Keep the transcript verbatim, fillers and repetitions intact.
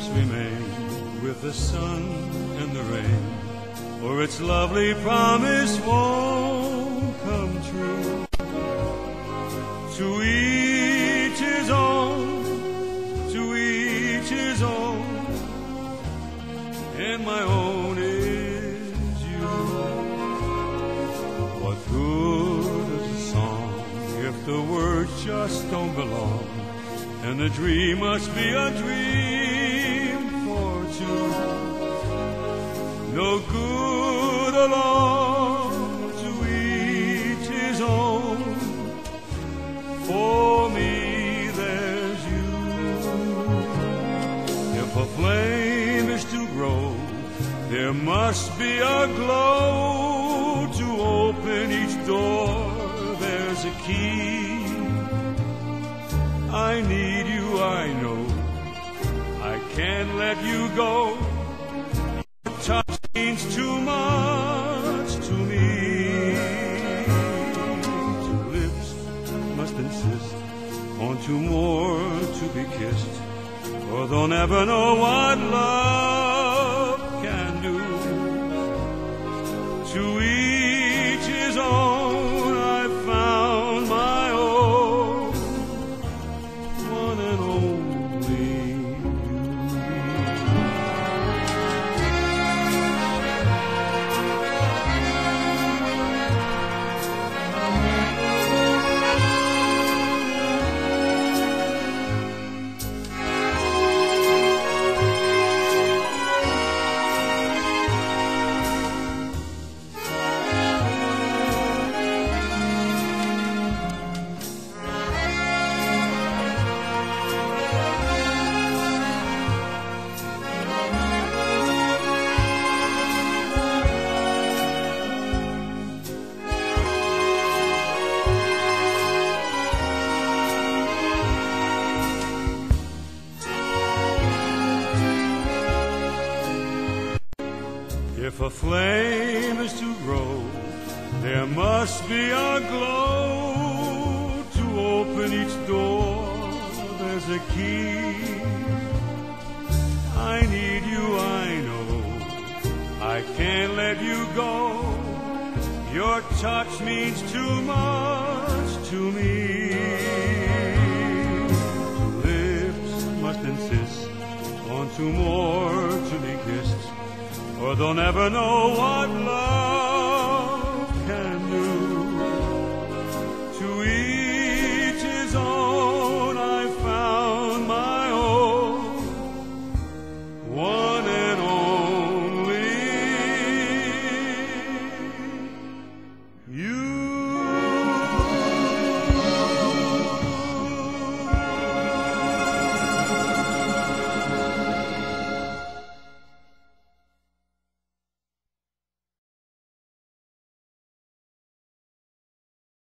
remain with the sun and the rain, or its lovely promise won't come true. To each his own, to each his own, and my own is you. What good is a song if the words just don't belong, and the dream must be a dream for two? No good alone, to each his own. For me there's you. If a flame is to grow, there must be a glow. To open each door, there's a key. I need you, I know. I can't let you go. Your touch means too much to me. Two lips must insist on two more to be kissed, or they'll never know what love can do. To each his own, I found my own, one and only If a flame is to grow, there must be a glow. To open each door, there's a key. I need you, I know. I can't let you go. Your touch means too much to me. Two lips must insist on two more to be kissed, or they'll never know what love